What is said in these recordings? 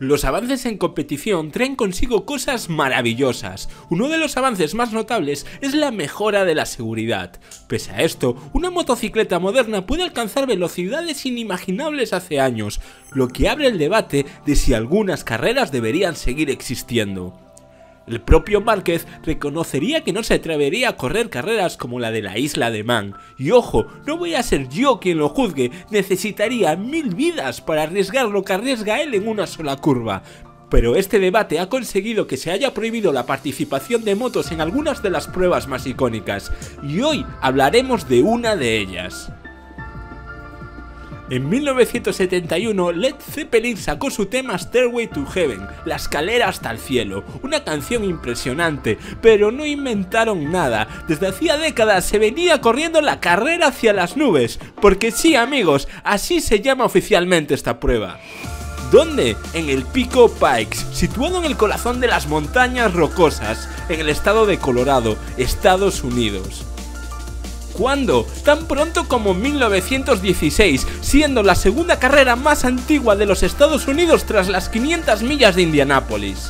Los avances en competición traen consigo cosas maravillosas. Uno de los avances más notables es la mejora de la seguridad. Pese a esto, una motocicleta moderna puede alcanzar velocidades inimaginables hace años, lo que abre el debate de si algunas carreras deberían seguir existiendo. El propio Márquez reconocería que no se atrevería a correr carreras como la de la Isla de Man. Y ojo, no voy a ser yo quien lo juzgue, necesitaría 1000 vidas para arriesgar lo que arriesga él en una sola curva. Pero este debate ha conseguido que se haya prohibido la participación de motos en algunas de las pruebas más icónicas. Y hoy hablaremos de una de ellas. En 1971, Led Zeppelin sacó su tema Stairway to Heaven, la escalera hasta el cielo, una canción impresionante, pero no inventaron nada. Desde hacía décadas se venía corriendo la carrera hacia las nubes, porque sí amigos, así se llama oficialmente esta prueba. ¿Dónde? En el Pico Pikes, situado en el corazón de las montañas rocosas, en el estado de Colorado, Estados Unidos. ¿Cuándo? Tan pronto como 1916, siendo la segunda carrera más antigua de los Estados Unidos tras las 500 millas de Indianápolis.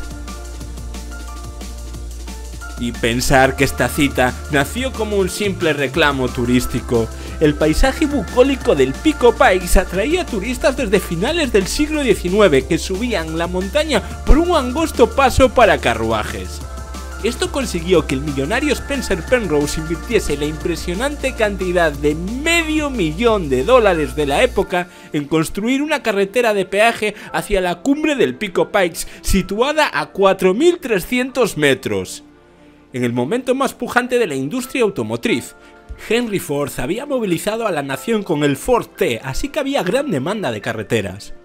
Y pensar que esta cita nació como un simple reclamo turístico. El paisaje bucólico del Pico Pikes atraía a turistas desde finales del siglo XIX que subían la montaña por un angosto paso para carruajes. Esto consiguió que el millonario Spencer Penrose invirtiese la impresionante cantidad de $500,000 de la época en construir una carretera de peaje hacia la cumbre del Pico Pikes, situada a 4.300 metros. En el momento más pujante de la industria automotriz, Henry Ford había movilizado a la nación con el Ford T, así que había gran demanda de carreteras.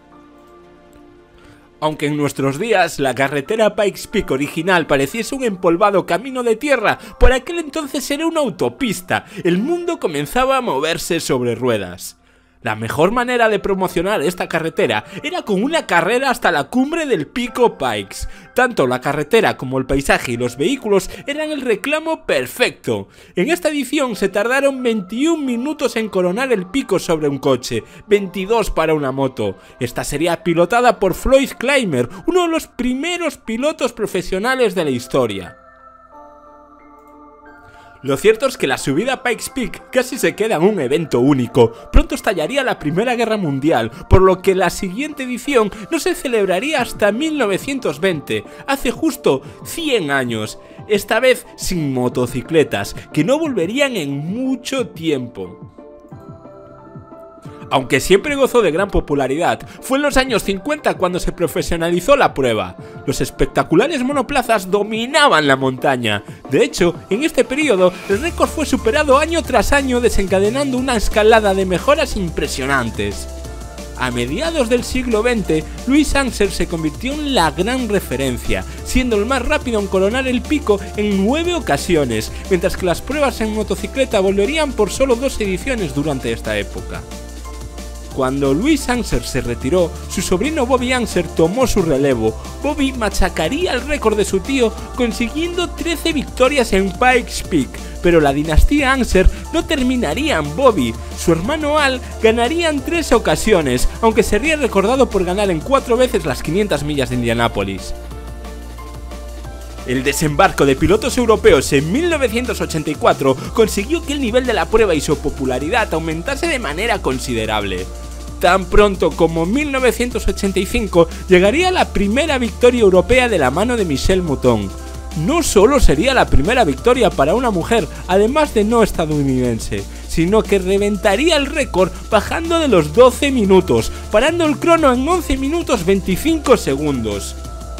Aunque en nuestros días la carretera Pikes Peak original pareciese un empolvado camino de tierra, por aquel entonces era una autopista. El mundo comenzaba a moverse sobre ruedas. La mejor manera de promocionar esta carretera era con una carrera hasta la cumbre del Pico Pikes. Tanto la carretera como el paisaje y los vehículos eran el reclamo perfecto. En esta edición se tardaron 21 minutos en coronar el pico sobre un coche, 22 para una moto. Esta sería pilotada por Floyd Clymer, uno de los primeros pilotos profesionales de la historia. Lo cierto es que la subida a Pikes Peak casi se queda en un evento único. Pronto estallaría la Primera Guerra Mundial, por lo que la siguiente edición no se celebraría hasta 1920, hace justo 100 años, esta vez sin motocicletas, que no volverían en mucho tiempo. Aunque siempre gozó de gran popularidad, fue en los años 50 cuando se profesionalizó la prueba. Los espectaculares monoplazas dominaban la montaña. De hecho, en este periodo, el récord fue superado año tras año, desencadenando una escalada de mejoras impresionantes. A mediados del siglo XX, Louis Anser se convirtió en la gran referencia, siendo el más rápido en coronar el pico en 9 ocasiones, mientras que las pruebas en motocicleta volverían por solo 2 ediciones durante esta época. Cuando Louis Anser se retiró, su sobrino Bobby Anser tomó su relevo. Bobby machacaría el récord de su tío, consiguiendo 13 victorias en Pikes Peak, pero la dinastía Anser no terminaría en Bobby. Su hermano Al ganaría en 3 ocasiones, aunque sería recordado por ganar en 4 veces las 500 millas de Indianápolis. El desembarco de pilotos europeos en 1984 consiguió que el nivel de la prueba y su popularidad aumentase de manera considerable. Tan pronto como 1985 llegaría la primera victoria europea de la mano de Michèle Mouton. No solo sería la primera victoria para una mujer, además de no estadounidense, sino que reventaría el récord bajando de los 12 minutos, parando el crono en 11 minutos 25 segundos.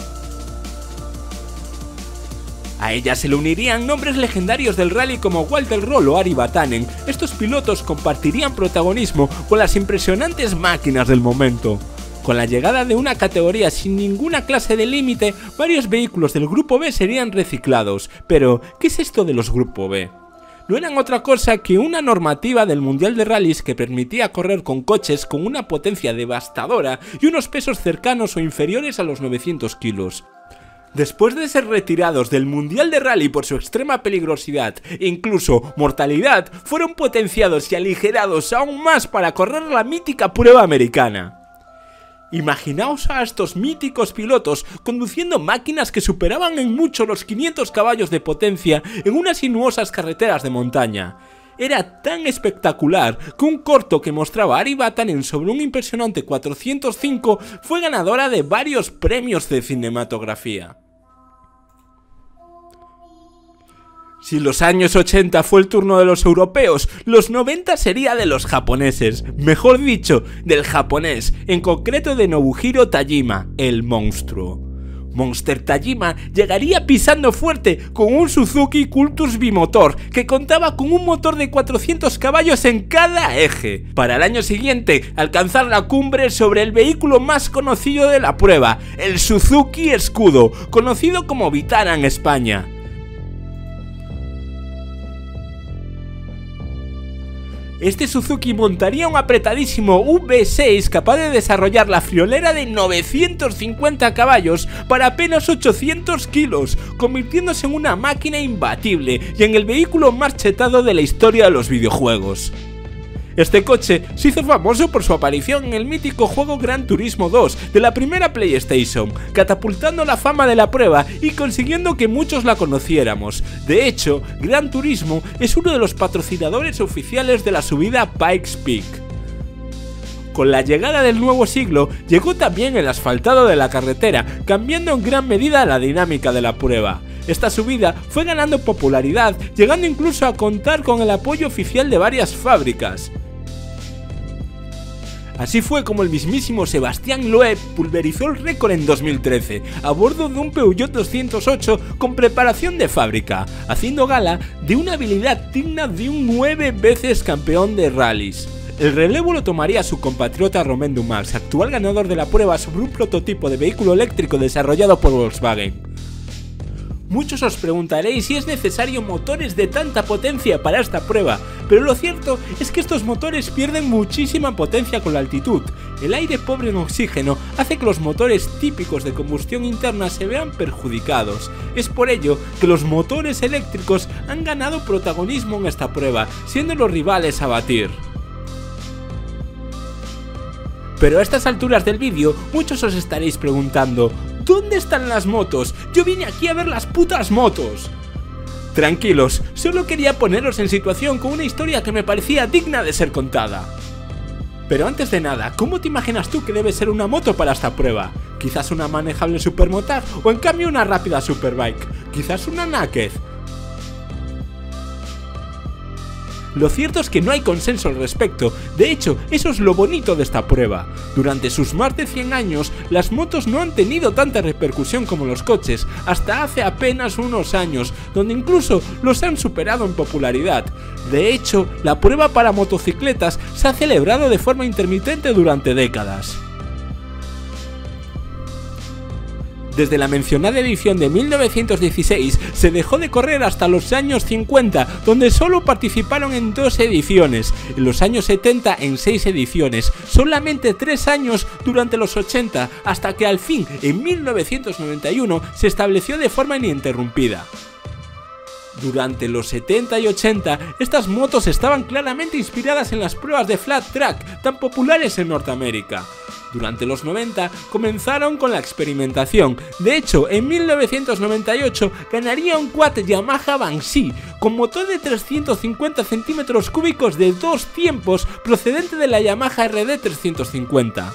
A ella se le unirían nombres legendarios del rally como Walter Roll o Ari Vatanen. Estos pilotos compartirían protagonismo con las impresionantes máquinas del momento. Con la llegada de una categoría sin ninguna clase de límite, varios vehículos del Grupo B serían reciclados. Pero, ¿qué es esto de los Grupo B? No eran otra cosa que una normativa del Mundial de Rallys que permitía correr con coches con una potencia devastadora y unos pesos cercanos o inferiores a los 900 kilos. Después de ser retirados del Mundial de Rally por su extrema peligrosidad e incluso mortalidad, fueron potenciados y aligerados aún más para correr la mítica prueba americana. Imaginaos a estos míticos pilotos conduciendo máquinas que superaban en mucho los 500 caballos de potencia en unas sinuosas carreteras de montaña. Era tan espectacular que un corto que mostraba a Ari Vatanen sobre un impresionante 405 fue ganadora de varios premios de cinematografía. Si los años 80 fue el turno de los europeos, los 90 sería de los japoneses, mejor dicho, del japonés, en concreto de Nobuhiro Tajima, el monstruo. Monster Tajima llegaría pisando fuerte con un Suzuki Cultus bimotor que contaba con un motor de 400 caballos en cada eje, para el año siguiente alcanzar la cumbre sobre el vehículo más conocido de la prueba, el Suzuki Escudo, conocido como Vitara en España. Este Suzuki montaría un apretadísimo V6 capaz de desarrollar la friolera de 950 caballos para apenas 800 kilos, convirtiéndose en una máquina imbatible y en el vehículo más chetado de la historia de los videojuegos. Este coche se hizo famoso por su aparición en el mítico juego Gran Turismo 2 de la primera PlayStation, catapultando la fama de la prueba y consiguiendo que muchos la conociéramos. De hecho, Gran Turismo es uno de los patrocinadores oficiales de la subida Pikes Peak. Con la llegada del nuevo siglo, llegó también el asfaltado de la carretera, cambiando en gran medida la dinámica de la prueba. Esta subida fue ganando popularidad, llegando incluso a contar con el apoyo oficial de varias fábricas. Así fue como el mismísimo Sebastián Loeb pulverizó el récord en 2013, a bordo de un Peugeot 208 con preparación de fábrica, haciendo gala de una habilidad digna de un 9 veces campeón de rallies. El relevo lo tomaría su compatriota Romain Dumas, actual ganador de la prueba sobre un prototipo de vehículo eléctrico desarrollado por Volkswagen. Muchos os preguntaréis si es necesario motores de tanta potencia para esta prueba, pero lo cierto es que estos motores pierden muchísima potencia con la altitud. El aire pobre en oxígeno hace que los motores típicos de combustión interna se vean perjudicados. Es por ello que los motores eléctricos han ganado protagonismo en esta prueba, siendo los rivales a batir. Pero a estas alturas del vídeo, muchos os estaréis preguntando: ¿dónde están las motos? Yo vine aquí a ver las putas motos. Tranquilos, solo quería poneros en situación con una historia que me parecía digna de ser contada. Pero antes de nada, ¿cómo te imaginas tú que debe ser una moto para esta prueba? ¿Quizás una manejable supermotard o en cambio una rápida superbike? ¿Quizás una naked? Lo cierto es que no hay consenso al respecto, de hecho, eso es lo bonito de esta prueba. Durante sus más de 100 años, las motos no han tenido tanta repercusión como los coches, hasta hace apenas unos años, donde incluso los han superado en popularidad. De hecho, la prueba para motocicletas se ha celebrado de forma intermitente durante décadas. Desde la mencionada edición de 1916 se dejó de correr hasta los años 50, donde solo participaron en 2 ediciones, en los años 70 en 6 ediciones, solamente 3 años durante los 80, hasta que al fin, en 1991, se estableció de forma ininterrumpida. Durante los 70 y 80, estas motos estaban claramente inspiradas en las pruebas de flat track tan populares en Norteamérica. Durante los 90 comenzaron con la experimentación. De hecho, en 1998 ganaría un quad Yamaha Banshee con motor de 350 centímetros cúbicos de 2 tiempos procedente de la Yamaha RD 350.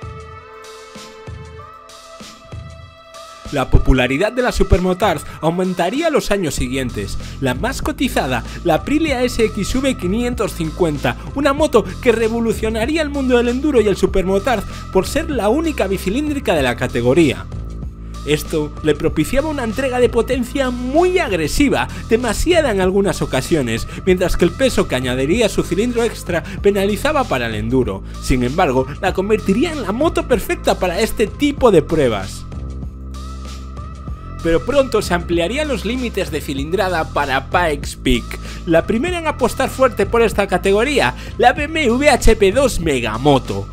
La popularidad de la supermotard aumentaría los años siguientes. La más cotizada, la Aprilia SXV 550, una moto que revolucionaría el mundo del enduro y el supermotard por ser la única bicilíndrica de la categoría. Esto le propiciaba una entrega de potencia muy agresiva, demasiada en algunas ocasiones, mientras que el peso que añadiría su cilindro extra penalizaba para el enduro. Sin embargo, la convertiría en la moto perfecta para este tipo de pruebas. Pero pronto se ampliarían los límites de cilindrada para Pikes Peak. La primera en apostar fuerte por esta categoría, la BMW HP2 Megamoto.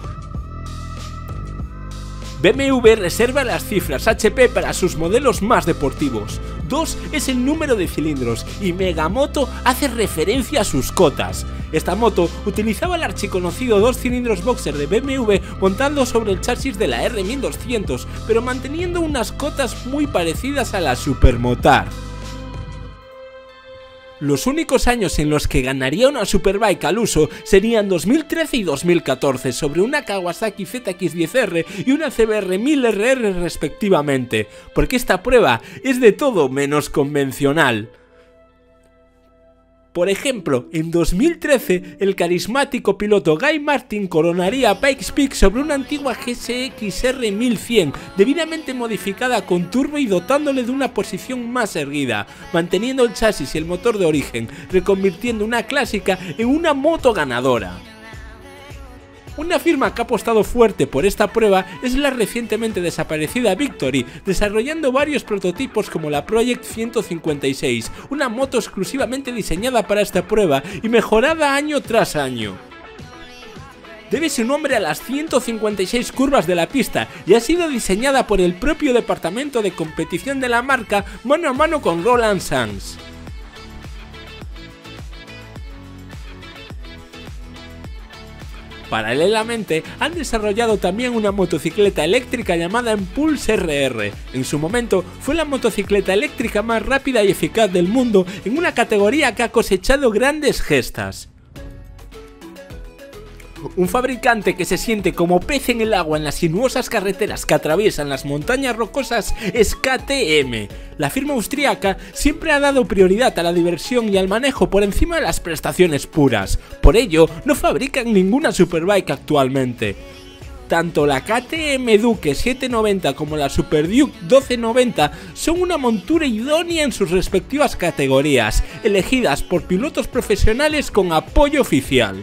BMW reserva las cifras HP para sus modelos más deportivos. 2 es el número de cilindros y Megamoto hace referencia a sus cotas. Esta moto utilizaba el archiconocido 2 cilindros boxer de BMW montando sobre el chasis de la R1200, pero manteniendo unas cotas muy parecidas a la Supermotard. Los únicos años en los que ganaría una Superbike al uso serían 2013 y 2014 sobre una Kawasaki ZX-10R y una CBR 1000RR respectivamente, porque esta prueba es de todo menos convencional. Por ejemplo, en 2013 el carismático piloto Guy Martin coronaría a Pikes Peak sobre una antigua GSX-R 1100 debidamente modificada con turbo y dotándole de una posición más erguida, manteniendo el chasis y el motor de origen, reconvirtiendo una clásica en una moto ganadora. Una firma que ha apostado fuerte por esta prueba es la recientemente desaparecida Victory, desarrollando varios prototipos como la Project 156, una moto exclusivamente diseñada para esta prueba y mejorada año tras año. Debe su nombre a las 156 curvas de la pista y ha sido diseñada por el propio departamento de competición de la marca mano a mano con Roland Sands. Paralelamente, han desarrollado también una motocicleta eléctrica llamada Impulse RR. En su momento, fue la motocicleta eléctrica más rápida y eficaz del mundo en una categoría que ha cosechado grandes gestas. Un fabricante que se siente como pez en el agua en las sinuosas carreteras que atraviesan las montañas rocosas es KTM. La firma austríaca siempre ha dado prioridad a la diversión y al manejo por encima de las prestaciones puras. Por ello, no fabrican ninguna Superbike actualmente. Tanto la KTM Duke 790 como la Super Duke 1290 son una montura idónea en sus respectivas categorías, elegidas por pilotos profesionales con apoyo oficial.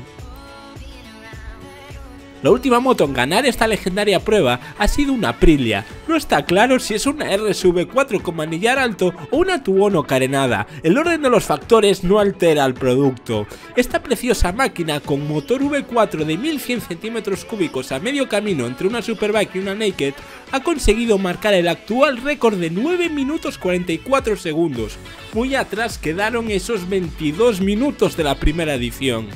La última moto en ganar esta legendaria prueba ha sido una Aprilia. No está claro si es una RSV4 con manillar alto o una Tuono carenada. El orden de los factores no altera al producto. Esta preciosa máquina con motor V4 de 1100 cm3 a medio camino entre una Superbike y una Naked ha conseguido marcar el actual récord de 9 minutos 44 segundos. Muy atrás quedaron esos 22 minutos de la primera edición.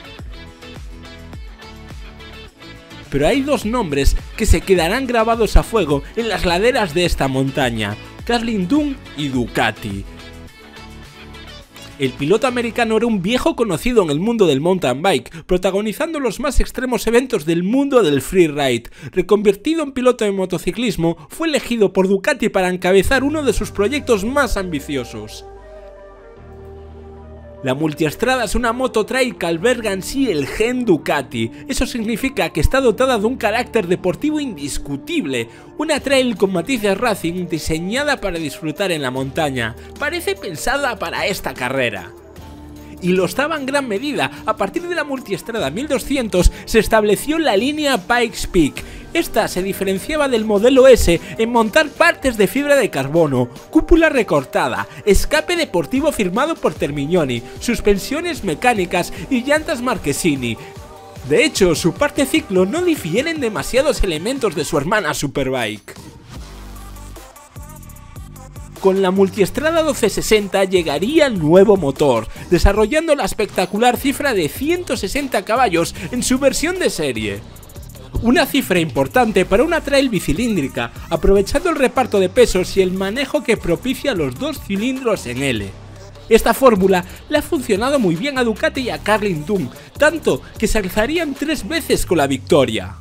Pero hay dos nombres que se quedarán grabados a fuego en las laderas de esta montaña: Carlin Dunn y Ducati. El piloto americano era un viejo conocido en el mundo del mountain bike, protagonizando los más extremos eventos del mundo del freeride. Reconvertido en piloto de motociclismo, fue elegido por Ducati para encabezar uno de sus proyectos más ambiciosos. La Multiestrada es una moto trail que alberga en sí el gen Ducati. Eso significa que está dotada de un carácter deportivo indiscutible. Una trail con matices racing diseñada para disfrutar en la montaña. Parece pensada para esta carrera. Y lo estaba en gran medida. A partir de la Multiestrada 1200 se estableció la línea Pikes Peak. Esta se diferenciaba del modelo S en montar partes de fibra de carbono, cúpula recortada, escape deportivo firmado por Termignoni, suspensiones mecánicas y llantas Marchesini. De hecho, su parte ciclo no difieren demasiados elementos de su hermana Superbike. Con la Multiestrada 1260 llegaría el nuevo motor, desarrollando la espectacular cifra de 160 caballos en su versión de serie. Una cifra importante para una trail bicilíndrica, aprovechando el reparto de pesos y el manejo que propicia los dos cilindros en L. Esta fórmula le ha funcionado muy bien a Ducati y a Carlin Dunn, tanto que se alzarían 3 veces con la victoria.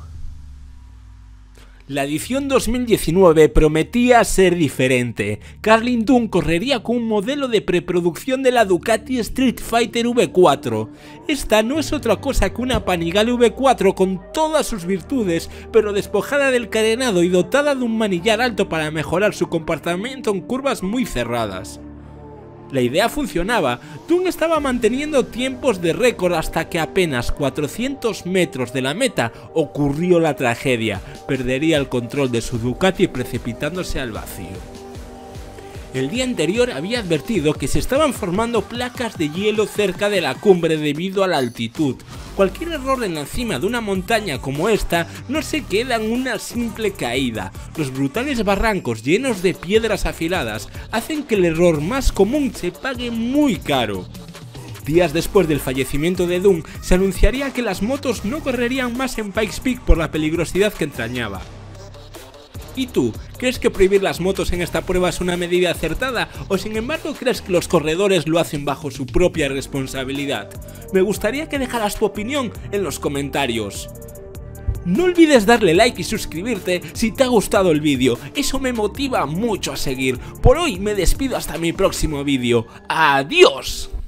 La edición 2019 prometía ser diferente. Carlin Dunn correría con un modelo de preproducción de la Ducati Street Fighter V4. Esta no es otra cosa que una Panigale V4 con todas sus virtudes, pero despojada del carenado y dotada de un manillar alto para mejorar su comportamiento en curvas muy cerradas. La idea funcionaba. Dunn estaba manteniendo tiempos de récord hasta que apenas 400 metros de la meta ocurrió la tragedia. Perdería el control de su Ducati precipitándose al vacío. El día anterior había advertido que se estaban formando placas de hielo cerca de la cumbre debido a la altitud. Cualquier error en la cima de una montaña como esta no se queda en una simple caída. Los brutales barrancos llenos de piedras afiladas hacen que el error más común se pague muy caro. Días después del fallecimiento de Dunn, se anunciaría que las motos no correrían más en Pikes Peak por la peligrosidad que entrañaba. ¿Y tú? ¿Crees que prohibir las motos en esta prueba es una medida acertada? ¿O sin embargo crees que los corredores lo hacen bajo su propia responsabilidad? Me gustaría que dejaras tu opinión en los comentarios. No olvides darle like y suscribirte si te ha gustado el vídeo, eso me motiva mucho a seguir. Por hoy me despido hasta mi próximo vídeo. ¡Adiós!